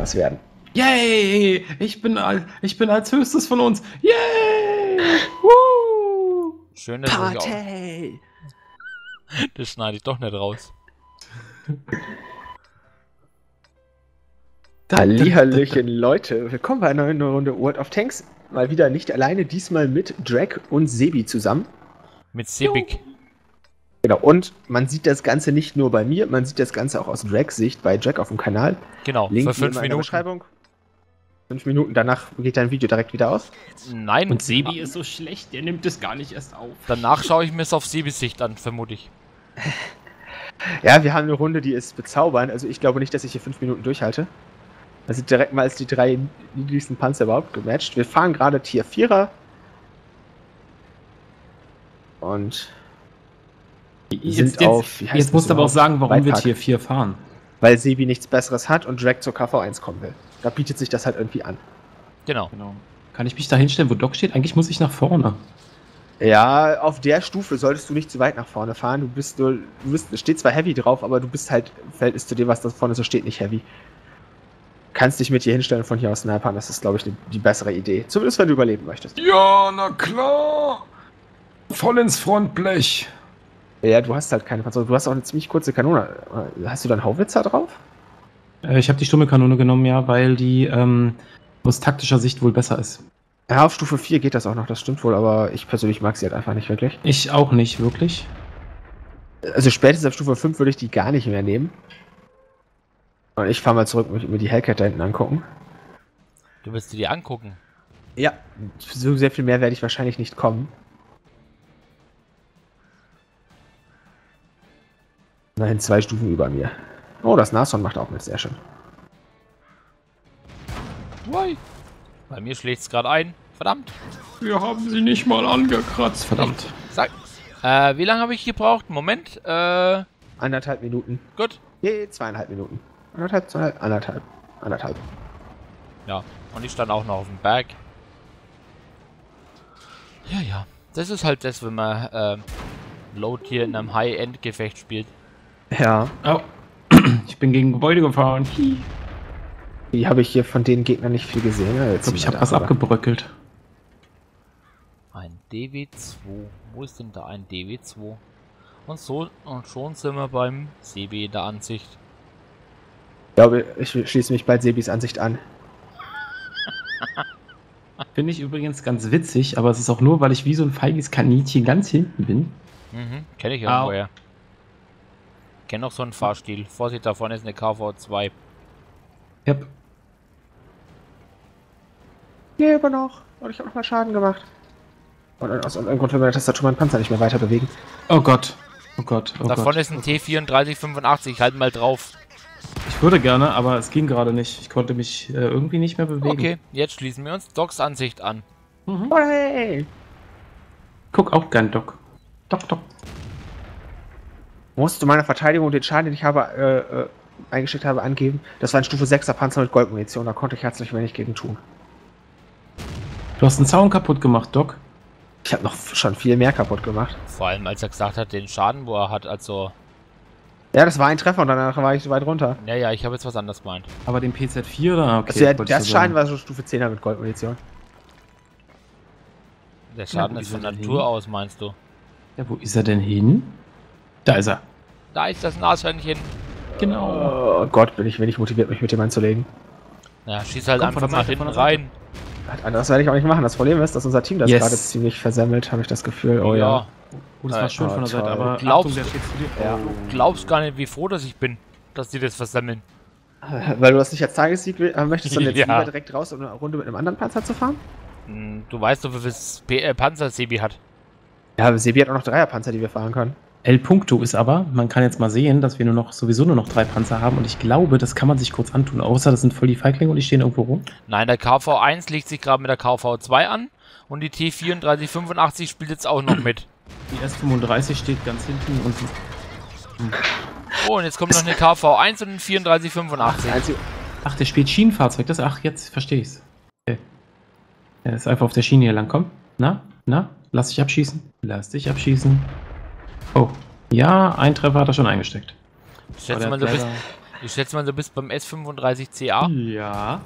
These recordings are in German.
was werden. Yay! Ich bin als höchstes von uns. Yay! Woo! Schön, dass Party! das schneide ich doch nicht raus. Hallihallöchen, Leute. Willkommen bei einer neuen Runde World of Tanks. Mal wieder nicht alleine, diesmal mit Drag und Sebi zusammen. Mit Sebik. Genau, und man sieht das Ganze nicht nur bei mir, man sieht das Ganze auch aus Drags Sicht bei Drag auf dem Kanal. Genau, Link für 5 in der Minuten. Beschreibung. 5 Minuten, danach geht dein Video direkt wieder aus. Nein. Und Sebi ist so schlecht, der nimmt es gar nicht erst auf. Danach schaue ich mir es auf Sebis Sicht an, vermute ich. Ja, wir haben eine Runde, die ist bezaubernd. Also ich glaube nicht, dass ich hier 5 Minuten durchhalte. Also direkt mal als die 3 niedrigsten Panzer überhaupt gematcht. Wir fahren gerade Tier 4er. Und Jetzt musst du aber auch sagen, warum wir Tier 4 fahren. Weil Sebi nichts Besseres hat und Drag zur KV1 kommen will. Da bietet sich das halt irgendwie an. Genau. Kann ich mich da hinstellen, wo Doc steht? Eigentlich muss ich nach vorne. Ja, auf der Stufe solltest du nicht zu weit nach vorne fahren. Es steht zwar Heavy drauf, aber du bist halt, ist zu dem, was da vorne so steht, nicht Heavy. Kannst dich mit hier hinstellen und von hier aus snipern. Das ist, glaube ich, die bessere Idee. Zumindest, wenn du überleben möchtest. Ja, na klar. Voll ins Frontblech. Ja, du hast halt keine Panzer. Du hast auch eine ziemlich kurze Kanone. Hast du dann Haubitzer drauf? Ich habe die stumme Kanone genommen, ja, weil die aus taktischer Sicht wohl besser ist. Ja, auf Stufe 4 geht das auch noch, das stimmt wohl, aber ich persönlich mag sie halt einfach nicht wirklich. Ich auch nicht, wirklich. Also spätestens auf Stufe 5 würde ich die gar nicht mehr nehmen. Und ich fahre mal zurück und mir die Hellcat da hinten angucken. Du willst dir die angucken? Ja, so sehr viel mehr werde ich wahrscheinlich nicht kommen. Immerhin 2 Stufen über mir. Oh, das Nashorn macht auch mit, sehr schön. Why? Bei mir schlägt es gerade ein. Verdammt. Wir haben sie nicht mal angekratzt, verdammt. Sag. Wie lange habe ich gebraucht? Moment. 1,5 Minuten. Gut. Je, 2,5 Minuten. 1,5. Ja, und ich stand auch noch auf dem Berg. Ja. Das ist halt das, wenn man Load hier in einem High-End-Gefecht spielt. Ja. Oh. Ich bin gegen Gebäude gefahren. Die habe ich hier von den Gegnern nicht viel gesehen. Ja, Ich glaube, ich habe was abgebröckelt. Ein DW2. Wo ist denn da ein DW2? Und so, und schon sind wir beim Sebi in der Ansicht. Ich glaube, ich schließe mich bald Sebis Ansicht an. Finde ich übrigens ganz witzig, aber es ist auch nur, weil ich wie so ein feiges Kaninchen ganz hinten bin. Kenne ich ja vorher. Kenne noch so einen Fahrstil. Vorsicht, da vorne ist eine KV2. Yep. Lebe noch. Und ich habe noch mal Schaden gemacht. Und aus irgendeinem Grund will meine Tastatur meinen Panzer nicht mehr weiter bewegen. Oh Gott. Oh Gott. Oh Da Gott. vorne ist ein T3485. Halt mal drauf. Ich würde gerne, aber es ging gerade nicht. Ich konnte mich irgendwie nicht mehr bewegen. Okay, jetzt schließen wir uns Docs Ansicht an. Oh, hey. Guck auch gern, Doc. Doc. Musst du meiner Verteidigung den Schaden, den ich habe, eingeschickt habe, angeben? Das war ein Stufe 6er Panzer mit Goldmunition. Da konnte ich herzlich wenig gegen tun. Du hast einen Zaun kaputt gemacht, Doc. Ich habe noch schon viel mehr kaputt gemacht. Vor allem, als er gesagt hat, den Schaden, wo er hat, also... Ja, das war ein Treffer und danach war ich so weit runter. Naja, ich habe jetzt was anderes gemeint. Aber den PZ4 oder? Okay, Also der Schaden war so Stufe 10er mit Goldmunition. Der Schaden ist von Natur aus, meinst du? Ja, wo ist er denn hin? Da ist er. Da ist das Nashörnchen. Genau. Oh Gott, bin ich wenig motiviert, mich mit dem anzulegen. Ja, schieß halt Komm, einfach von der mal Seite, hinten von der Seite. rein. Das werde ich auch nicht machen. Das Problem ist, dass unser Team das Yes. gerade ziemlich versemmelt, habe ich das Gefühl. Oh ja. Oh, das war schön von der Seite, toll. aber Glaubst Achtung, der du- steht zu dir. Ja. Du glaubst gar nicht, wie froh dass ich bin, dass die das versammeln. Weil du das nicht als Tagessieg möchtest, sondern jetzt Ja. lieber direkt raus, um eine Runde mit einem anderen Panzer zu fahren? Du weißt doch, wie viel Panzer Sebi hat. Ja, aber Sebi hat auch noch 3er-Panzer, die wir fahren können. El Punkto ist aber, man kann jetzt mal sehen, dass wir sowieso nur noch 3 Panzer haben und ich glaube, das kann man sich kurz antun, außer das sind voll die Feiglinge und die stehen irgendwo rum. Nein, der KV1 legt sich gerade mit der KV2 an und die T3485 spielt jetzt auch noch mit. Die S35 steht ganz hinten und... Oh, und jetzt kommt noch eine KV1 und ein 3485. Einzig Ach, der spielt Schienenfahrzeug, ach, jetzt verstehe ich's. Okay. Er ist einfach auf der Schiene hier lang, komm. Na, lass dich abschießen. Oh, ja, ein Treffer hat er schon eingesteckt. Ich schätze mal, du bist... Ich schätze mal, du bist beim S35CA. Ja.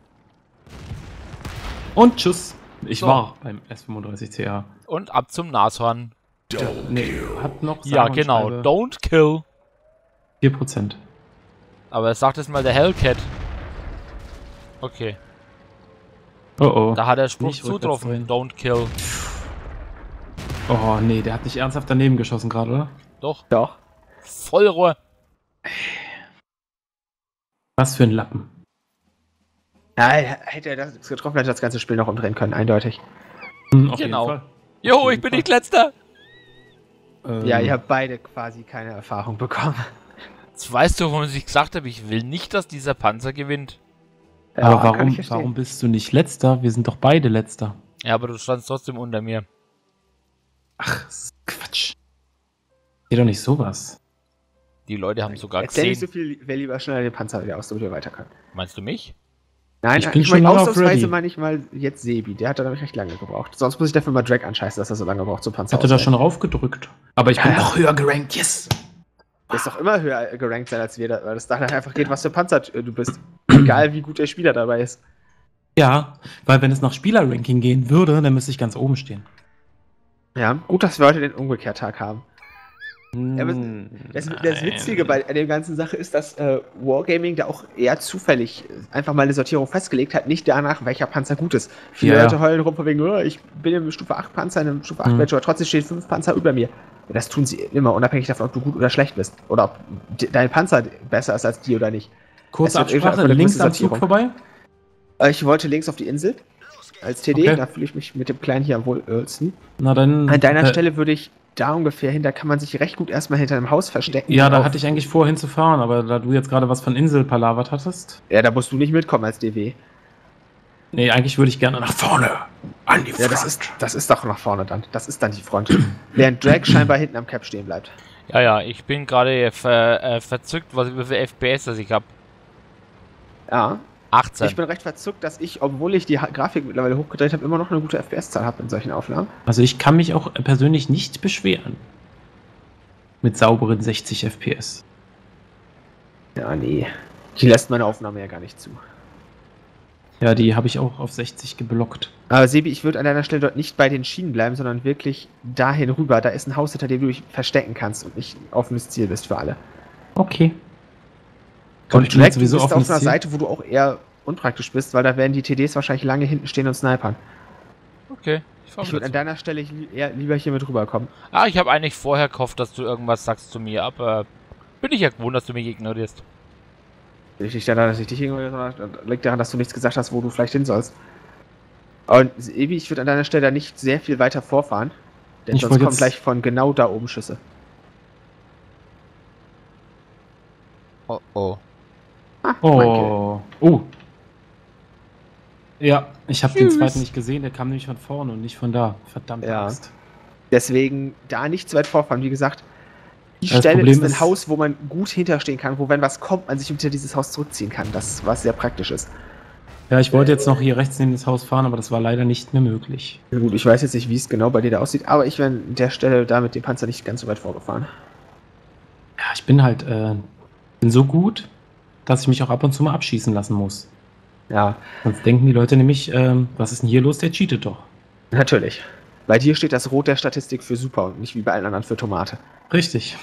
Und tschüss. Ich So. war beim S35CA. Und ab zum Nashorn. Nee, hat noch Ja, sage und genau. schreibe Don't kill. 4%. Aber sagt es mal der Hellcat. Okay. Oh oh. Da hat der Spruch Nicht rückwärts zutroffen. drehen. Don't kill. Oh nee, der hat nicht ernsthaft daneben geschossen gerade, oder? Doch. Doch. Vollrohr. Was für ein Lappen. Ja, hätte er das getroffen, hätte er das ganze Spiel noch umdrehen können, eindeutig. Auf Genau. jeden Fall. Jo, ich bin nicht letzter. Ja, ihr habt beide quasi keine Erfahrung bekommen. Jetzt weißt du, warum ich gesagt habe, ich will nicht, dass dieser Panzer gewinnt. Aber Ja, kann ich warum, verstehen. warum bist du nicht letzter? Wir sind doch beide letzter. Ja, aber du standst trotzdem unter mir. Ach, das ist Quatsch. Geht doch nicht sowas. Die Leute haben sogar Erzähl nicht so gesehen. viel, wer lieber schneller den Panzer wieder aus, damit wir weiter können. Meinst du mich? Nein, Ich bin ich schon meine lange auf ausnahmsweise ready. meine ich mal jetzt Sebi. Der hat da nämlich recht lange gebraucht. Sonst muss ich dafür mal Drag anscheißen, dass er so lange braucht zum Ich Panzer hatte da auswählen. schon raufgedrückt. Aber ich bin Ja. noch höher gerankt, yes! Der ist doch immer höher gerankt sein als wir, weil das danach einfach geht, was für Panzer du bist. Egal, wie gut der Spieler dabei ist. Ja, weil wenn es nach Spielerranking gehen würde, dann müsste ich ganz oben stehen. Ja, gut, dass wir heute den Umgekehrtag haben. aber Das Nein. Witzige bei der ganzen Sache ist, dass Wargaming da auch eher zufällig einfach mal eine Sortierung festgelegt hat, nicht danach, welcher Panzer gut ist. Viele Ja. Leute heulen rum von wegen, oh, ich bin im Stufe 8 Panzer, in einem Stufe 8 Match, aber trotzdem stehen 5 Panzer über mir. Ja, das tun sie immer, unabhängig davon, ob du gut oder schlecht bist. Oder ob dein Panzer besser ist als die oder nicht. Kurze Es wird Absprache, einfach eine links gewisse am Zug Sortierung. vorbei. Ich wollte links auf die Insel als TD, Okay. da fühle ich mich mit dem Kleinen hier am wohlsten. Na dann. An deiner Stelle würde ich da ungefähr hin, da kann man sich recht gut erstmal hinter einem Haus verstecken. Ja, da Auf- hatte ich eigentlich vor hinzufahren, aber da du jetzt gerade was von Insel palavert hattest. Ja, da musst du nicht mitkommen als DW. Nee, eigentlich würde ich gerne nach vorne. An die Ja, das ist doch nach vorne dann. Das ist dann die Front. Während Drag scheinbar hinten am Cap stehen bleibt. Ja, ja, ich bin gerade verzückt, wie viel FPS das ich habe. Ja. 18. Ich bin recht verzückt, dass ich, obwohl ich die Grafik mittlerweile hochgedreht habe, immer noch eine gute FPS-Zahl habe in solchen Aufnahmen. Also ich kann mich auch persönlich nicht beschweren. Mit sauberen 60 FPS. Ja, nee. Die lässt meine Aufnahme ja gar nicht zu. Ja, die habe ich auch auf 60 geblockt. Aber Sebi, ich würde an deiner Stelle dort nicht bei den Schienen bleiben, sondern wirklich dahin rüber. Da ist ein Haus, hinter dem du dich verstecken kannst und nicht ein offenes Ziel bist für alle. Okay. Und Drag, du sowieso bist auf offenes einer Ziel. Seite, wo du auch eher unpraktisch bist, weil da werden die TDs wahrscheinlich lange hinten stehen und snipern. Okay, ich fahr Ich würde an mit. deiner Stelle eher lieber hier mit rüberkommen. Ah, ich habe eigentlich vorher gehofft, dass du irgendwas sagst zu mir, aber bin ich ja gewohnt, dass du mich ignorierst. Liegt nicht daran, dass ich dich ignoriere, sondern liegt daran, dass du nichts gesagt hast, wo du vielleicht hin sollst. Und Ebi, ich würde an deiner Stelle nicht sehr viel weiter vorfahren, denn Ich sonst wollte kommen jetzt- gleich von genau da oben Schüsse. Oh, oh. Ah, mein Kill. Oh. Oh. Ja, ich habe den zweiten nicht gesehen, der kam nämlich von vorne und nicht von da. Verdammt. Ja. Angst. Deswegen da nicht zu weit vorfahren. Wie gesagt, die Das Stelle Problem ist ein ist- Haus, wo man gut hinterstehen kann, wo, wenn was kommt, man sich hinter dieses Haus zurückziehen kann. Das, was sehr praktisch ist. Ja, ich wollte jetzt noch hier rechts neben das Haus fahren, aber das war leider nicht mehr möglich. Ja, gut, ich weiß jetzt nicht, wie es genau bei dir da aussieht, aber ich wäre an der Stelle da mit dem Panzer nicht ganz so weit vorgefahren. Ja, ich bin halt bin so gut, dass ich mich auch ab und zu mal abschießen lassen muss. Ja, Sonst denken die Leute nämlich, was ist denn hier los, der cheatet doch. natürlich. Bei dir steht das Rot der Statistik für super und nicht wie bei allen anderen für Tomate. Richtig.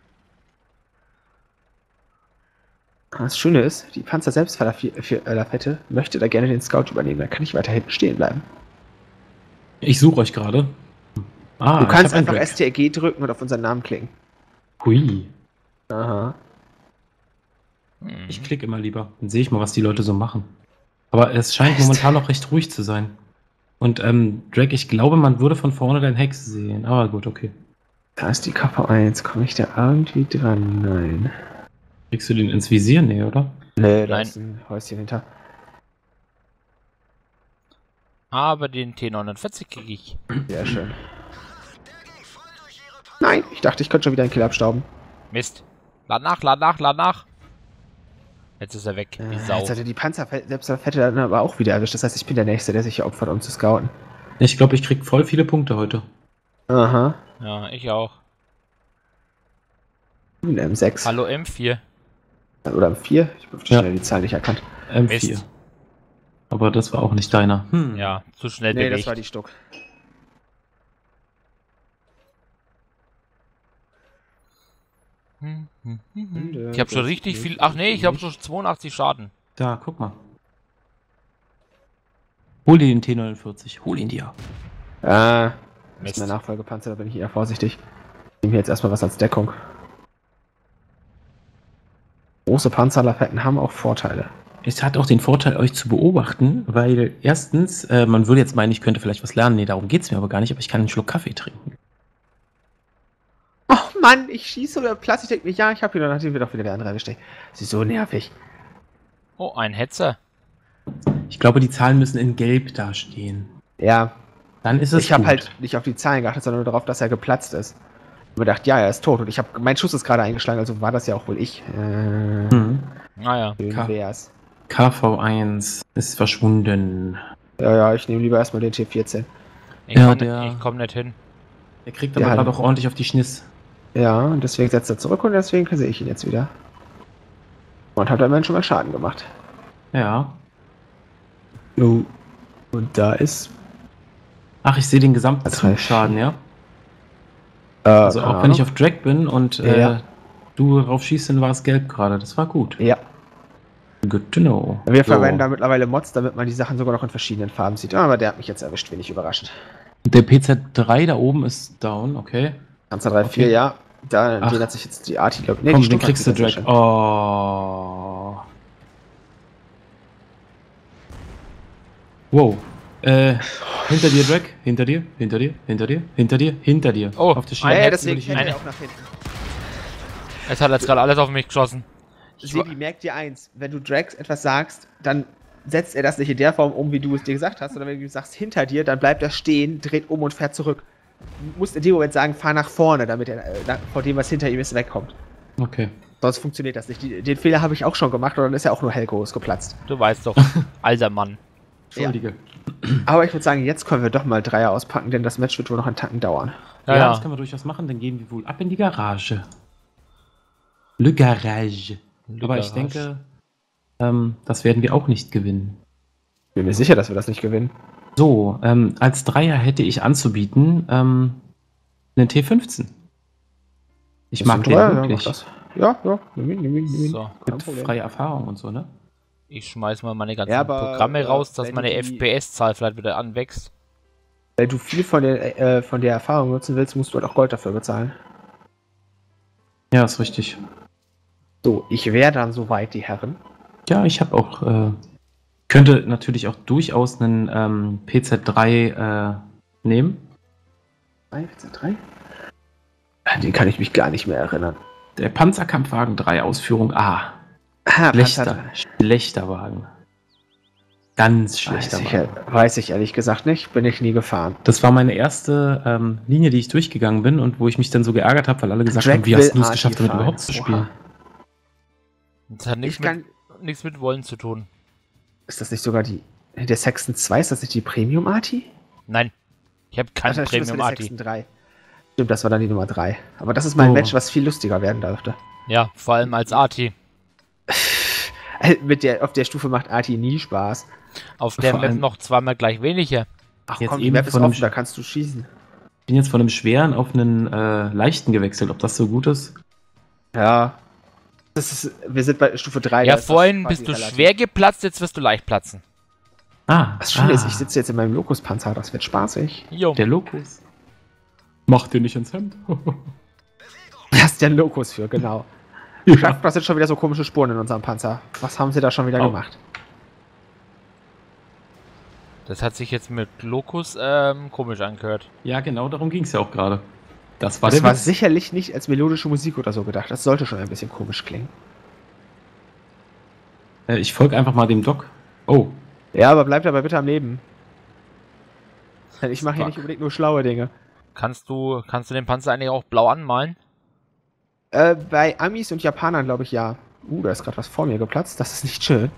Das Schöne ist, die Panzer selbst Lafette möchte da gerne den Scout übernehmen, da kann ich weiter hinten stehen bleiben. Ich suche euch gerade. Ah, Du kannst ich hab einen einfach Drag. STRG drücken und auf unseren Namen klicken. Hui. Aha. Hm. Ich klicke immer lieber. Dann sehe ich mal, was die Leute so machen. Aber es scheint momentan noch recht ruhig zu sein. Und Drag, ich glaube, man würde von vorne dein Hex sehen. Aber gut, okay. Da ist die Kappe 1. Komme ich da irgendwie dran? Nein. Kriegst du den ins Visier? Nee, oder? Nee, da Nein. ist ein Häuschen hinter. Aber den T49 kriege ich. Sehr schön. Nein, ich dachte, ich könnte schon wieder einen Kill abstauben. Mist. Lad nach, lad nach, lad nach. Jetzt ist er weg, die Sau. Jetzt hat er die Panzerfette dann aber auch wieder erwischt. Das heißt, ich bin der Nächste, der sich hier opfert, um zu scouten. Ich glaube, ich krieg voll viele Punkte heute. Aha. Ja, ich auch. Ein M6. Hallo M4. Oder M4? Ich habe Ja. schnell die Zahl nicht erkannt. M4. Mist. Aber das war auch nicht deiner. Ja, zu schnell Nee, bewegt. das war die Stuck. Ich habe schon richtig viel... Ach nee, ich habe schon 82 Schaden. Da, guck mal. Hol dir den T49. Hol ihn dir. Das Mist. ist mein Nachfolgepanzer, da bin ich eher vorsichtig. Ich nehme hier jetzt erstmal was als Deckung. Große Panzerlafetten haben auch Vorteile. Es hat auch den Vorteil, euch zu beobachten, weil erstens, man würde jetzt meinen, ich könnte vielleicht was lernen. Nee, darum geht's mir aber gar nicht, aber ich kann einen Schluck Kaffee trinken. Oh Mann, ich schieße oder Platz, ich denke mir, ja, ich habe hier, nachdem wir doch wieder der andere erwischt. Sie ist so nervig. Oh, ein Hetzer. Ich glaube, die Zahlen müssen in Gelb dastehen. Ja, Dann ist es ich habe gut. halt nicht auf die Zahlen geachtet, sondern nur darauf, dass er geplatzt ist. Und mir gedacht, ja, er ist tot. Und ich habe, mein Schuss ist gerade eingeschlagen, also war das ja auch wohl ich. Naja. Schön Ka- wär's. KV1 ist verschwunden. Ja, ich nehme lieber erstmal den T14. Ja, Ich komm nicht hin. Der kriegt Ja, aber gerade hallo. auch ordentlich auf die Schniss. Ja, und deswegen setzt er zurück und deswegen sehe ich ihn jetzt wieder. Und hat immerhin schon mal Schaden gemacht. Ja. Oh. Und da ist. Ach, ich sehe den gesamten Das reicht. Zugschaden, ja? Also keine auch wenn ich Ahnung. auf Drag bin und Ja. du drauf schießt, dann war es gelb gerade. Das war gut. Ja, Good to know. wir So. verwenden da mittlerweile Mods, damit man die Sachen sogar noch in verschiedenen Farben sieht. Aber der hat mich jetzt erwischt, wenig überraschend. Der PZ3 da oben ist down, okay. Panzer 3-4, Okay. ja. Da, Ach. den hat sich jetzt die Arti, glaube ich. Nee, Komm, die den Stuck hat kriegst du, wieder sehr Drag. schön. Oh. Wow. Hinter dir, Drag. Hinter dir, hinter dir, hinter dir, hinter dir, hinter dir. Oh, auf der ein Schiene. Herz deswegen würde ich fällt er eine- auch nach hinten. Es hat jetzt gerade alles auf mich geschossen. Sebi, merk dir eins, wenn du Drax etwas sagst, dann setzt er das nicht in der Form um, wie du es dir gesagt hast, sondern wenn du sagst hinter dir, dann bleibt er stehen, dreht um und fährt zurück. Du musst in dem Moment sagen, fahr nach vorne, damit er vor dem, was hinter ihm ist, wegkommt. Okay. Sonst funktioniert das nicht. Den Fehler habe ich auch schon gemacht und dann ist ja auch nur hellgroß geplatzt. Du weißt doch, alter Mann. Entschuldige. Aber ich würde sagen, jetzt können wir doch mal Dreier auspacken, denn das Match wird wohl noch einen Tacken dauern. Ja, das können wir durchaus machen. Dann gehen wir wohl ab in die Garage. Le Garage. Aber ich denke, das werden wir auch nicht gewinnen. Bin mir sicher, dass wir das nicht gewinnen. So, als Dreier hätte ich anzubieten einen T15. Ich mag den Ja, wirklich. mach das. Ja, nimm ihn. So, Kein Gibt Problem. freie Erfahrung und so, ne? ich schmeiß mal meine ganzen Ja, aber, Programme raus, dass wenn meine du die- FPS-Zahl vielleicht wieder anwächst. Wenn du viel von der Erfahrung nutzen willst, musst du halt auch Gold dafür bezahlen. Ja, ist richtig. So, ich wäre dann soweit, die Herren. Ja, ich habe auch, könnte natürlich auch durchaus einen PZ3 nehmen. 3? An den kann ich mich gar nicht mehr erinnern. Der Panzerkampfwagen 3 Ausführung A. Ah, Schlechter, schlechter Wagen. Ganz schlechter Wagen. Weiß ich ehrlich gesagt nicht. Bin ich nie gefahren. Das war meine erste Linie, die ich durchgegangen bin und wo ich mich dann so geärgert habe, weil alle gesagt haben, wie hast du es geschafft, damit überhaupt zu spielen? Das hat nichts mit Wollen zu tun. Ist das nicht sogar der Sexton 2? Ist das nicht die Premium-Arti? Nein, ich habe kein Premium-Arti. Sexton 3. Stimmt, das war dann die Nummer 3. Aber das ist mein Oh. Match, was viel lustiger werden dürfte. Ja, vor allem als Arti. Auf der Stufe macht Arti nie Spaß. Auf der Vor Map allem- noch zweimal gleich weniger. Ach Jetzt komm, die eben Map ist von einem offen, da kannst du schießen. Ich bin jetzt von einem schweren auf einen leichten gewechselt, ob das so gut ist. Ja. Wir sind bei Stufe 3. Ja, da ist das vorhin quasi bist du relativ. schwer geplatzt, jetzt wirst du leicht platzen. Das Schöne ist, ich sitze jetzt in meinem Lokus-Panzer, das wird spaßig. Jo. Der Lokus. Macht dir nicht ins Hemd. Da ist der Lokus für, genau. Ja. Schafft, das sind schon wieder so komische Spuren in unserem Panzer. Was haben sie da schon wieder Oh. gemacht? Das hat sich jetzt mit Locus komisch angehört. Ja, genau, darum ging es ja auch gerade. Das Das der war Witz. sicherlich nicht als melodische Musik oder so gedacht. Das sollte schon ein bisschen komisch klingen. Ich folge einfach mal dem Doc. Oh, Ja, aber bleibt dabei bitte am Leben. Denn ich mache hier Fuck. nicht unbedingt nur schlaue Dinge. Kannst du den Panzer eigentlich auch blau anmalen? Bei Amis und Japanern glaube ich ja. Da ist gerade was vor mir geplatzt. Das ist nicht schön.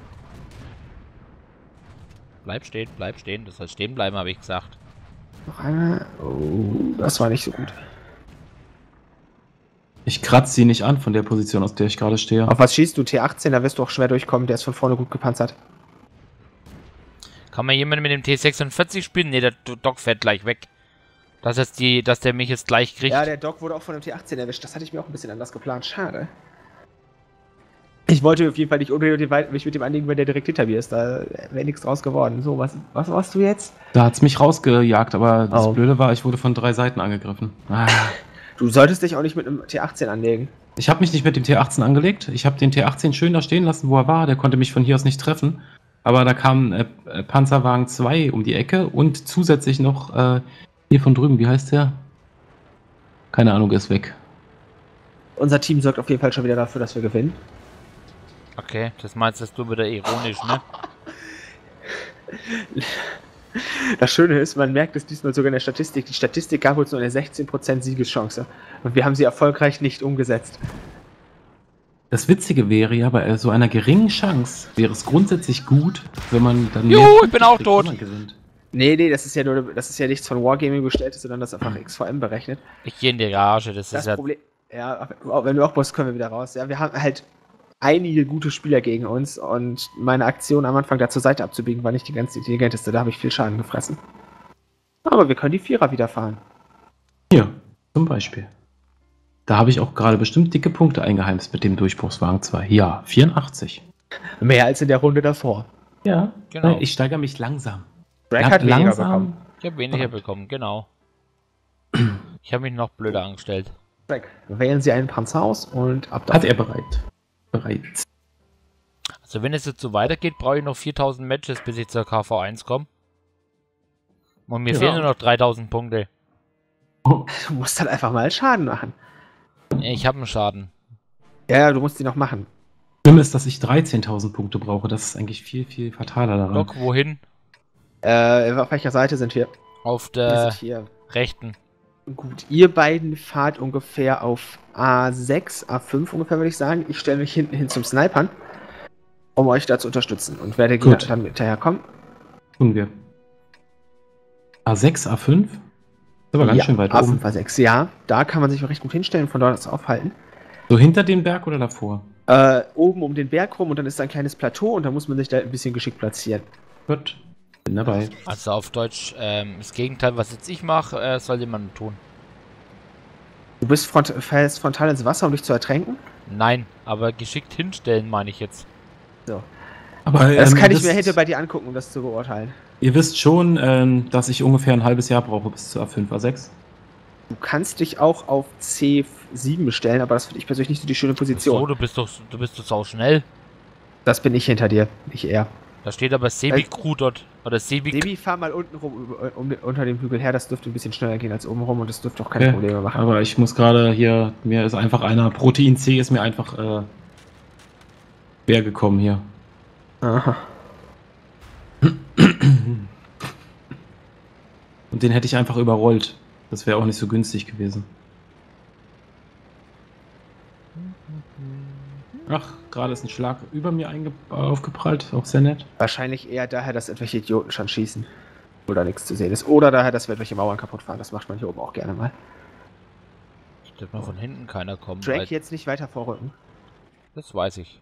Bleib stehen. Das soll stehen bleiben, habe ich gesagt. Noch einmal. Oh, das war nicht so gut. Ich kratze sie nicht an von der Position, aus der ich gerade stehe. Auf was schießt du? T18, da wirst du auch schwer durchkommen, der ist von vorne gut gepanzert. Kann man jemanden mit dem T46 spielen? Ne, der Doc fährt gleich weg. Dass der mich jetzt gleich kriegt. Ja, der Doc wurde auch von dem T18 erwischt. Das hatte ich mir auch ein bisschen anders geplant. Schade. Ich wollte auf jeden Fall nicht unbedingt mich mit dem anlegen, wenn der direkt hinter mir ist. Da wäre nichts draus geworden. So, was warst du jetzt? Da hat's mich rausgejagt, aber das Blöde war, ich wurde von 3 Seiten angegriffen. Du solltest dich auch nicht mit einem T18 anlegen. Ich habe mich nicht mit dem T18 angelegt. Ich habe den T18 schön da stehen lassen, wo er war. Der konnte mich von hier aus nicht treffen. Aber da kam Panzerwagen 2 um die Ecke und zusätzlich noch hier von drüben, wie heißt der? Keine Ahnung, ist weg. Unser Team sorgt auf jeden Fall schon wieder dafür, dass wir gewinnen. Okay, das meinst du wieder ironisch, ne? Das Schöne ist, man merkt es diesmal sogar in der Statistik. Die Statistik gab uns nur eine 16% Siegeschance. Und wir haben sie erfolgreich nicht umgesetzt. Das Witzige wäre ja, bei so einer geringen Chance wäre es grundsätzlich gut, wenn man dann... Juhu, ich bin auch tot! Nee, das ist ja nichts von Wargaming bestellt, sondern das ist einfach XVM berechnet. Ich gehe in die Garage, das ist ja... Problem, ja, wenn du auch boss, können wir wieder raus. Ja, wir haben halt einige gute Spieler gegen uns und meine Aktion am Anfang da zur Seite abzubiegen war nicht die ganz intelligenteste. Da habe ich viel Schaden gefressen. Aber wir können die Vierer wieder fahren. Hier, zum Beispiel. Da habe ich auch gerade bestimmt dicke Punkte eingeheimst mit dem Durchbruchswagen 2. Ja, 84. Mehr als in der Runde davor. Ja, genau. Ich steigere mich langsam. Drake hat weniger bekommen. Ich habe weniger bekommen, genau. Ich habe mich noch blöder angestellt. Drake, wählen Sie einen Panzer aus und ab da. Hat er bereit. Also wenn es jetzt so weitergeht, brauche ich noch 4000 Matches, bis ich zur KV1 komme. Und mir fehlen nur noch 3000 Punkte. Du musst halt einfach mal Schaden machen. Ich habe einen Schaden. Ja, du musst die noch machen. Schlimm ist, dass ich 13.000 Punkte brauche. Das ist eigentlich viel, viel fataler daran. Doc, wohin? Auf welcher Seite sind wir? Auf Wir der sind hier. rechten. Gut, ihr beiden fahrt ungefähr auf A6, A5 ungefähr, würde ich sagen. Ich stelle mich hinten hin zum Snipern, um euch da zu unterstützen. Und werde dann hinterherkommen. Tun wir. A6, A5? Ist aber ganz schön weit oben. A5, A6, ja. Da kann man sich recht gut hinstellen, von dort aus aufhalten. So hinter dem Berg oder davor? Oben um den Berg rum und dann ist da ein kleines Plateau und da muss man sich da ein bisschen geschickt platzieren. Gut. Bin dabei. Also auf Deutsch, das Gegenteil, was jetzt ich mache, soll jemand tun. Du bist fällst frontal ins Wasser, um dich zu ertränken? Nein, aber geschickt hinstellen, meine ich jetzt. So. Aber, das kann ich mir hinter bei dir angucken, um das zu beurteilen. Ihr wisst schon, dass ich ungefähr ein halbes Jahr brauche bis zu A5, A6. Du kannst dich auch auf C7 stellen, aber das finde ich persönlich nicht so die schöne Position. So, du bist doch sau schnell. Das bin ich hinter dir, nicht er. Da steht aber Sebi-Crew dort. Oder Sebi, fahr mal unten rum unter dem Hügel her, das dürfte ein bisschen schneller gehen als oben rum und das dürfte auch keine Probleme machen. Aber ich muss gerade hier, mir ist einfach Protein C ist mir einfach quer gekommen hier. Aha. Und den hätte ich einfach überrollt. Das wäre auch nicht so günstig gewesen. Ach, gerade ist ein Schlag über mir aufgeprallt. Auch sehr nett. Wahrscheinlich eher daher, dass irgendwelche Idioten schon schießen. Oder nichts zu sehen ist. Oder daher, dass wir irgendwelche Mauern kaputt fahren. Das macht man hier oben auch gerne mal. Dass mal von hinten keiner kommt. Drake jetzt nicht weiter vorrücken. Das weiß ich.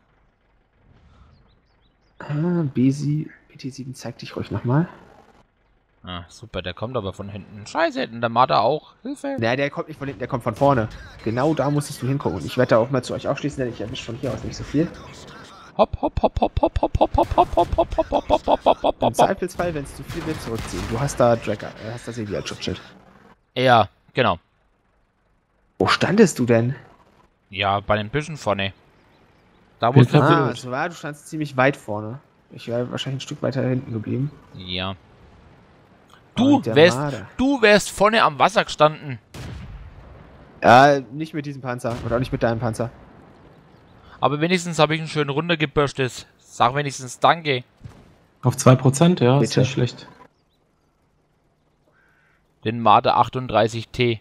BT7 zeig dich ruhig nochmal. Ah, super, der kommt aber von hinten. Scheiße, hätten der Marder auch. Hilfe. Naja, der kommt nicht von hinten, der kommt von vorne. Genau da musstest du hingucken. Und ich werde da auch mal zu euch aufschließen, denn ich erwische von hier aus nicht so viel. Hopp, hopp, hopp, hopp, hopp, hopp, hopp, hopp, hopp, hopp, hopp, hopp, hopp, hopp, hopp, hopp, Im Zweifelsfall, wenn es zu viel wird, zurückziehen. Du hast da Drake, hast das Sebi als Schutzschild. Ja, genau. Wo standest du denn? Ja, bei den Büschen vorne. Da wo es so war, du standst ziemlich weit vorne. Ich wäre wahrscheinlich ein Stück weiter hinten geblieben. Ja. Du wärst vorne am Wasser gestanden. Ja, nicht mit diesem Panzer. Oder auch nicht mit deinem Panzer. Aber wenigstens habe ich einen schönen runtergebürstet. Sag wenigstens Danke. Auf 2%, ja, Bitte. Ist nicht schlecht. Den Marder 38T.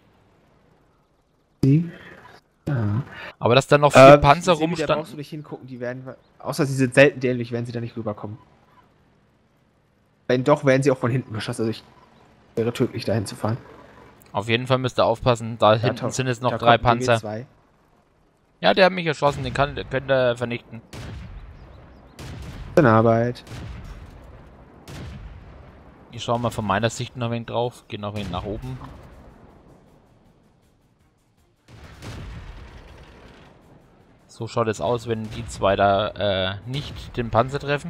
Ja. Aber dass da noch 4 Panzer Da brauchst du rumstanden. nicht hingucken, die werden, außer sie sind selten dämlich, werden sie da nicht rüberkommen. Wenn doch, werden sie auch von hinten beschossen. Also ich wäre tödlich, dahin zu fahren. Auf jeden Fall müsst ihr aufpassen, da hinten sind es noch 3 Panzer. Ja, der hat mich erschossen, den könnt ihr vernichten. Gute Arbeit. Ich schaue mal von meiner Sicht noch ein wenig drauf. Gehe noch ein wenig nach oben. So schaut es aus, wenn die zwei da nicht den Panzer treffen.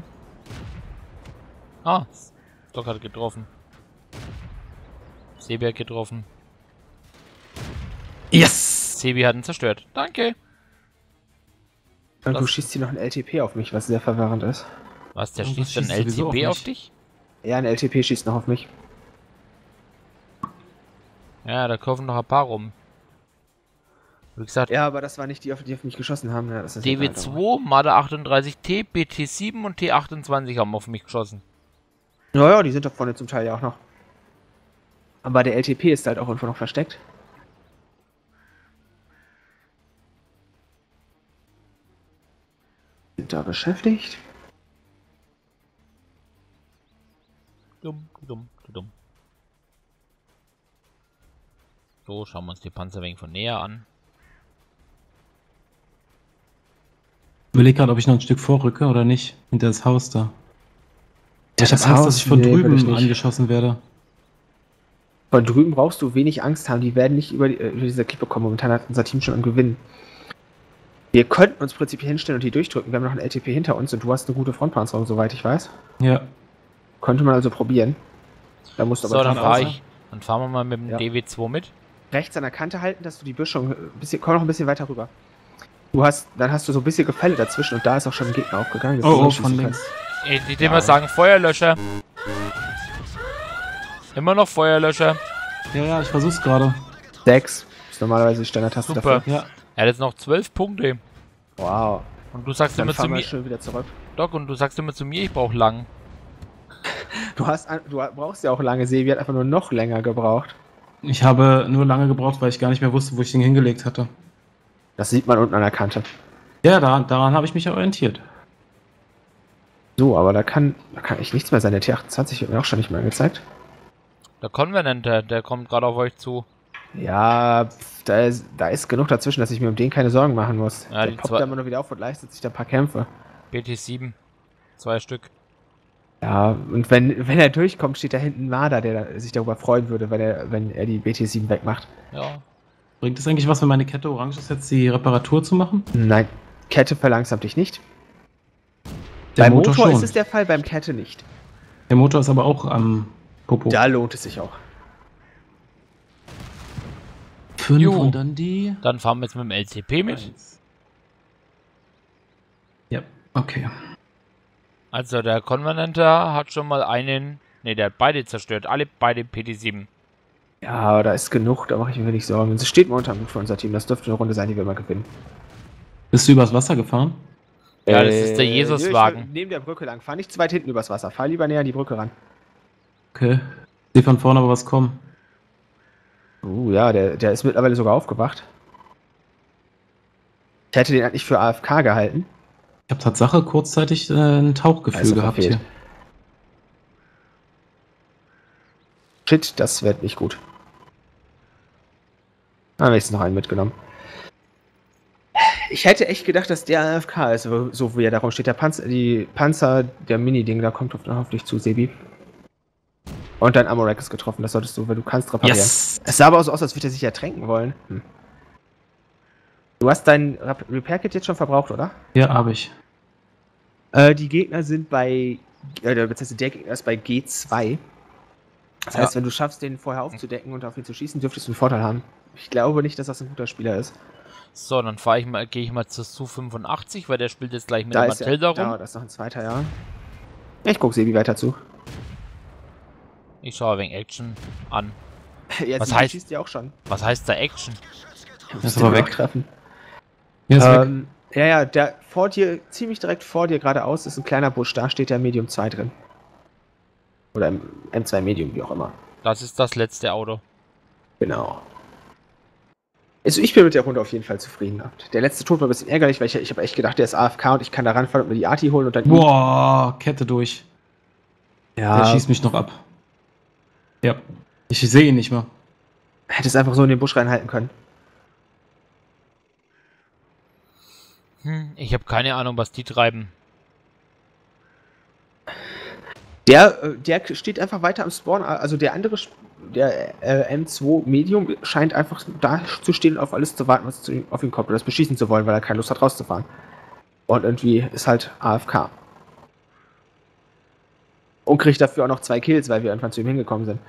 Ah, Stock hat getroffen. Sebi hat getroffen. Yes! Sebi hat ihn zerstört. Danke. Und du schießt hier noch ein LTP auf mich, was sehr verwirrend ist. Was, der Und schießt das ein schießt sowieso LTP auf auf mich. dich? Ja, ein LTP schießt noch auf mich. Ja, da kaufen noch ein paar rum. Wie gesagt, Ja, aber das war nicht die, auf mich geschossen haben. Ja, das ist egal, aber- DW2, Marder 38T, BT7 und T28 haben auf mich geschossen. Ja, die sind da vorne zum Teil ja auch noch. Aber der LTP ist halt auch irgendwo noch versteckt. Sind da beschäftigt? Dumm. So, schauen wir uns die Panzer wegen von näher an. Ich überlege gerade, ob ich noch ein Stück vorrücke oder nicht. Hinter das Haus da. Ich Das habe Angst, Haus? dass ich von Nee, würde ich drüben nicht. angeschossen werde. Von drüben brauchst du wenig Angst haben. Die werden nicht über diese Klippe kommen. Momentan hat unser Team schon am Gewinnen. Wir könnten uns prinzipiell hinstellen und die durchdrücken. Wir haben noch ein LTP hinter uns und du hast eine gute Frontpanzerung, soweit ich weiß. Ja. Könnte man also probieren. Da musst du So, aber dann drauf fahre aussehen. ich. Dann fahren wir mal mit dem Ja. DW2 mit. Rechts an der Kante halten, dass du die Böschung ein bisschen, komm noch ein bisschen weiter rüber. Dann hast du so ein bisschen Gefälle dazwischen und da ist auch schon ein Gegner aufgegangen. dass du Oh, durchschießen von kannst. links. Die immer sagen Feuerlöscher. Immer noch Feuerlöscher. Ja, ich versuch's gerade. 6 ist normalerweise die Standardtaste Super. dafür. Ja. Er hat jetzt noch 12 Punkte. Wow. Und du sagst Dann immer zu fahren wir mir, schon wieder zurück. Doc, und du sagst immer zu mir, ich brauche lang. Du brauchst ja auch lange. Sebi hat einfach nur noch länger gebraucht. Ich habe nur lange gebraucht, weil ich gar nicht mehr wusste, wo ich den hingelegt hatte. Das sieht man unten an der Kante. Ja, daran habe ich mich ja orientiert. So, aber da kann echt nichts mehr sein. Der T28 wird mir auch schon nicht mehr angezeigt. Der Konvenenter, der kommt gerade auf euch zu. Ja, da ist genug dazwischen, dass ich mir um den keine Sorgen machen muss. Ja, der die poppt zwei- da immer nur wieder auf und leistet sich da ein paar Kämpfe. BT7. 2 Stück. Ja, und wenn er durchkommt, steht da hinten ein Marder, der sich darüber freuen würde, wenn er die BT7 wegmacht. Ja. Bringt es eigentlich was, wenn meine Kette orange ist, jetzt die Reparatur zu machen? Nein, Kette verlangsamt dich nicht. Der beim Motor Motor schon. ist es der Fall, beim Kette nicht. Der Motor ist aber auch am Popo. Da lohnt es sich auch. 5 Jo. und dann die. Dann fahren wir jetzt mit dem LCP mit. Ja, okay. Also der Konvenenter hat schon mal einen. Ne, der hat beide zerstört. Beide PT7. Ja, da ist genug, da mache ich mir wenig Sorgen. Es steht momentan gut für unser Team. Das dürfte eine Runde sein, die wir mal gewinnen. Bist du übers Wasser gefahren? Ja, das ist der Jesuswagen. nö, ich will neben der Brücke lang. Fahr nicht zu weit hinten übers Wasser. Fahr lieber näher an die Brücke ran. Okay. Sehe von vorne aber was kommen. Ja, der ist mittlerweile sogar aufgewacht. Ich hätte den eigentlich für AFK gehalten. Ich habe Tatsache kurzzeitig ein Tauchgefühl Also gehabt verfehlt. hier. Shit, das wird nicht gut. Haben wir jetzt noch einen mitgenommen. Ich hätte echt gedacht, dass der AFK ist, so wie er darum steht. Die Panzer, der Mini-Ding, da kommt auf dich zu, Sebi. Und dein Amorak ist getroffen, das solltest du, wenn du kannst, reparieren. Yes! Es sah aber so aus, als würde er sich ertränken wollen. Du hast dein Repair-Kit jetzt schon verbraucht, oder? Ja, habe ich. Die Gegner sind bei, beziehungsweise der Gegner ist bei G2. Das heißt, wenn du schaffst, den vorher aufzudecken und auf ihn zu schießen, dürftest du einen Vorteil haben. Ich glaube nicht, dass das ein guter Spieler ist. So, dann gehe ich mal zur Su-85, weil der spielt jetzt gleich mit Da der ist Matilda rum. da ist noch ein zweiter, ja. Ich guck Sebi weiter zu. Ich schaue wegen Action an. Jetzt Was heißt- schießt ja auch schon. Was heißt da Action? Ist aber weg. Treffen. Ja, ist weg. Ja, der vor dir, ziemlich direkt vor dir geradeaus ist ein kleiner Busch, da steht der Medium 2 drin. Oder im M2 Medium, wie auch immer. Das ist das letzte Auto. Genau. Also ich bin mit der Runde auf jeden Fall zufrieden. Der letzte Tod war ein bisschen ärgerlich, weil ich habe echt gedacht, der ist AFK und ich kann da ranfahren und mir die Arti holen und dann... Boah, Kette durch. Ja, Der schießt mich noch ab. Ja. Ich sehe ihn nicht mehr. hätte es einfach so in den Busch reinhalten können. Ich habe keine Ahnung, was die treiben. Der steht einfach weiter am Spawn, also der andere, der M2 Medium scheint einfach da zu stehen und auf alles zu warten, was auf ihn kommt, oder das beschießen zu wollen, weil er keine Lust hat rauszufahren. Und irgendwie ist halt AFK. Und kriegt dafür auch noch 2 Kills, weil wir irgendwann zu ihm hingekommen sind.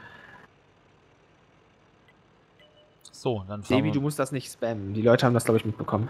So, dann fahren Davy, du musst das nicht spammen. Die Leute haben das, glaube ich, mitbekommen.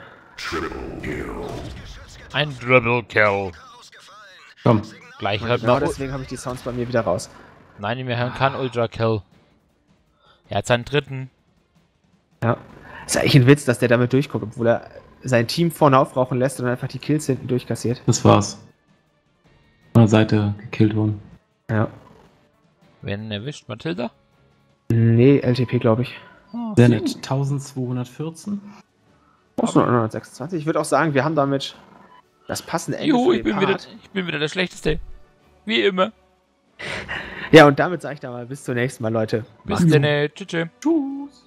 ein Dribble Kill. Komm. Gleich hört Genau man. deswegen habe ich die Sounds bei mir wieder raus. Nein, wir hören keinen Ultra Kill. Er hat seinen dritten. Ja. Ist ja eigentlich ein Witz, dass der damit durchkommt, obwohl er sein Team vorne aufrauchen lässt und dann einfach die Kills hinten durchkassiert. Das war's. Von der Seite gekillt worden. Ja. Wen erwischt? Matilda? Nee, LTP, glaube ich. Oh, Sehr nett. 1214. Oh, 926. Ich würde auch sagen, wir haben damit das passende Ende Juhu, für ich den bin Part. wieder der Schlechteste. Wie immer. Ja, und damit sage ich dann mal bis zum nächsten Mal, Leute. Bis dann. Tschüss. Tschüss.